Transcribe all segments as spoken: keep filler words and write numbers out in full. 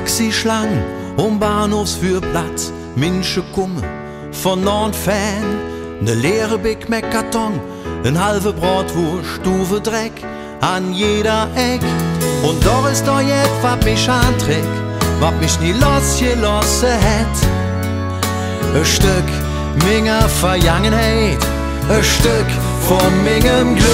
Taxischlang um Bahnhofsführplatz, Menschen kommen von Nordfan, ne leere Big Mac Karton, ein halbe Bratwurst, Stufe Dreck an jeder Eck. Und doch ist doch jet, wat mich anträgt, wat mich nie losgelassen hätt. Ein Stück meiner Vergangenheit, ein Stück von meinem Glück.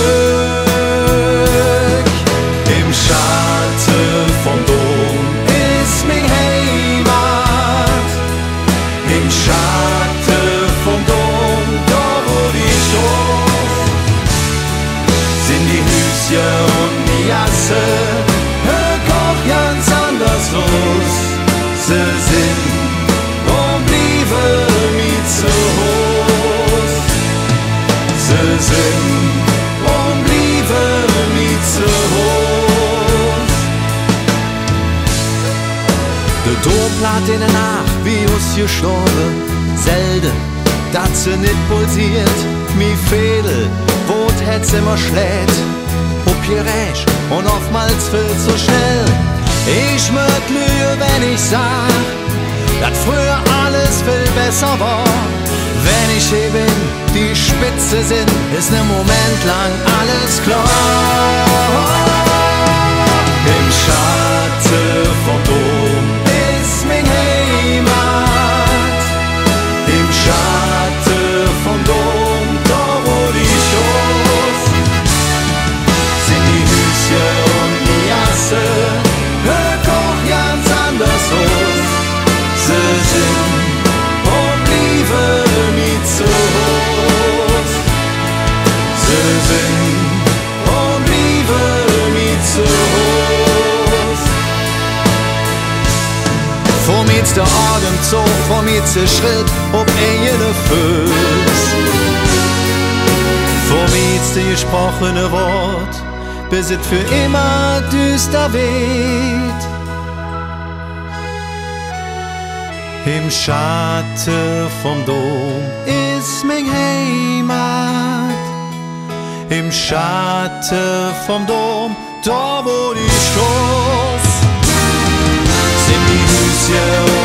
Im Schatten vom Dom ist mein Heimat. Im Schatten vom Dom, da wo die Stoff, sind die Hüsje und die Jasse, hör koch ganz anders los. Sie sind und blieben mit zu Hause. Sie sind und blieben mit zu Hause. Der Domplat in der Nacht wie uns gestorben, selten, dat sie nicht pulsiert, mi Fädel, wot hätt's immer schlägt, ob hier recht und oftmals viel zu schnell. Ich möcht lüge, wenn ich sag, dass früher alles viel besser war. Wenn ich hier bin, die Spitze sind, ist ne Moment lang alles klar. Im Schatten vom Dom ist mein Heimat. Im Schatten vom Dom, da wo die Schoß, sind die Hüsje und die Jasse, hör koch ganz anders aus. Sie sind und blieben mit zu Hause. Sie sind und blieben mit zu Hause. Vor mir der Atemzug, vor mir der Schritt, ob eine Fuß. Vor mir das gesprochene Wort, bis es für immer düster weht. Im Schatten vom Dom ist mein Heimat. Im Schatten vom Dom, da wo die Stoß, sind die Hüsje